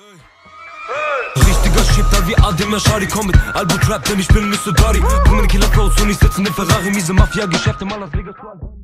Richtiger Schiebter wie Adem Ashari, komm mit Albo Trap, denn ich bin nicht so Dari. Bring meine Killer Flows und ich sitz in den Ferrari, miese Mafia-Geschäfte, mal Las Vegas.